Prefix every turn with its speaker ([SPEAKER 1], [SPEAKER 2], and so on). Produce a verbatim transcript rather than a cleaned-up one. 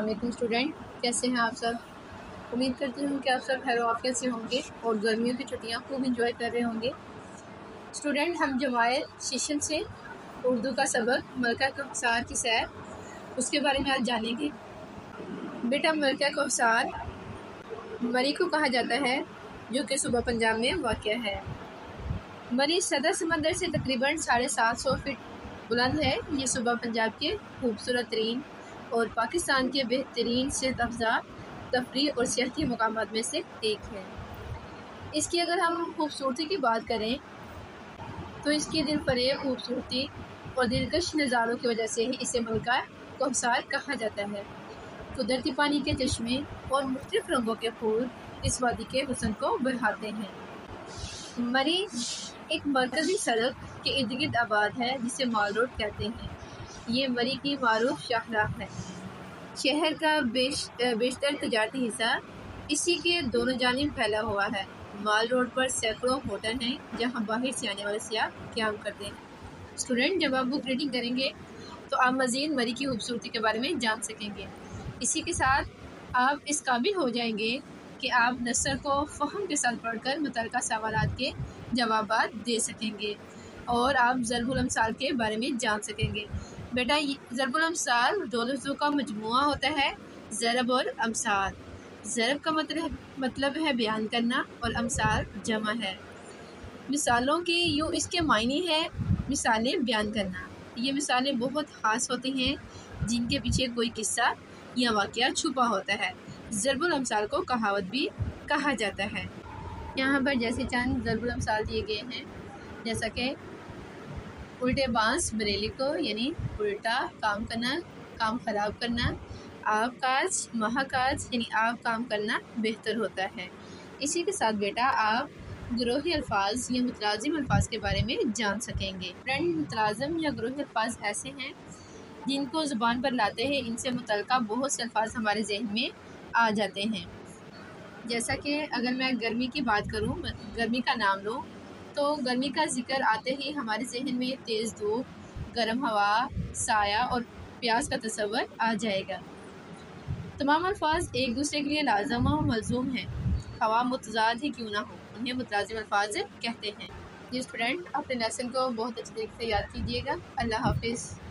[SPEAKER 1] السلام علیکم اسٹوڈنٹ، کیسے ہیں آپ سب؟ امید کرتی ہوں کہ آپ سب خیر و عافیت سے ہوں گے اور گرمیوں کی چھٹیاں خوب انجوائے کر رہے ہوں گے۔ اسٹوڈنٹ، ہم جماعت سیشن سے اردو کا سبق ملکہ کوثر کی سیر اس کے بارے میں آج جانیں گے۔ بیٹا، ملکہ کوثر مری کو کہا جاتا ہے جو کہ صوبہ پنجاب میں واقع ہے۔ مری صدر سمندر سے تقریباً ساڑھے سات سو فٹ بلند ہے۔ یہ صوبہ پنجاب کے خوبصورت ترین اور پاکستان کے بہترین صحت افزا تفریح اور سیاحتی مقامات میں سے ایک ہے۔ اس کی اگر ہم خوبصورتی کی بات کریں تو اس کی دل فریب خوبصورتی اور دلکش نظاروں کی وجہ سے ہی اسے ملکہ کوثر کہا جاتا ہے۔ قدرتی پانی کے چشمے اور مختلف رنگوں کے پھول اس وادی کے حسن کو بڑھاتے ہیں۔ مری ایک مرکزی سڑک کے ارد گرد آباد ہے جسے مال روڈ کہتے ہیں۔ یہ مری کی معروف شاہراہ ہے۔ شہر کا بیش بیشتر تجارتی حصہ اسی کے دونوں جانب پھیلا ہوا ہے۔ مال روڈ پر سینکڑوں ہوٹل ہیں جہاں باہر سے آنے والے سیاح قیام کرتے ہیں۔ اسٹوڈنٹ، جب آپ بک ریڈنگ کریں گے تو آپ مزید مری کی خوبصورتی کے بارے میں جان سکیں گے۔ اسی کے ساتھ آپ اس قابل ہو جائیں گے کہ آپ نثر کو فہم کے ساتھ پڑھ کر متعلقہ سوالات کے جوابات دے سکیں گے اور آپ ضرب الامثال کے بارے میں جان سکیں گے۔ بیٹا، ضرب الامثال دو لفظوں کا مجموعہ ہوتا ہے، ضرب اور امثال۔ ضرب کا مطلب مطلب ہے بیان کرنا اور امثال جمع ہے۔ مثالوں کی یوں اس کے معنی ہے مثالیں بیان کرنا۔ یہ مثالیں بہت خاص ہوتی ہیں جن کے پیچھے کوئی قصہ یا واقعہ چھپا ہوتا ہے۔ ضرب الامثال کو کہاوت بھی کہا جاتا ہے۔ یہاں پر جیسے چند ضرب الامثال دیے گئے ہیں، جیسا کہ الٹے بانس بریلی کو، یعنی الٹا کام کرنا، کام خراب کرنا۔ آپ کاج مہا کاج، یعنی آپ کام کرنا بہتر ہوتا ہے۔ اسی کے ساتھ بیٹا آپ گروہی الفاظ یا متلازم الفاظ کے بارے میں جان سکیں گے۔ فرینڈ، متلازم یا گروہی الفاظ ایسے ہیں جن کو زبان پر لاتے ہیں ان سے متعلقہ بہت سے الفاظ ہمارے ذہن میں آ جاتے ہیں۔ جیسا کہ اگر میں گرمی کی بات کروں، گرمی کا نام لوں تو گرمی کا ذکر آتے ہی ہمارے ذہن میں تیز دھوپ، گرم ہوا، سایہ اور پیاس کا تصور آ جائے گا۔ تمام الفاظ ایک دوسرے کے لیے لازم و ملزوم ہیں، خواہ متضاد ہی کیوں نہ ہو، انہیں متلازم الفاظ کہتے ہیں۔ یہ اسٹوڈنٹ اپنے لیسن کو بہت اچھے طریقے سے یاد کیجیے گا۔ اللہ حافظ۔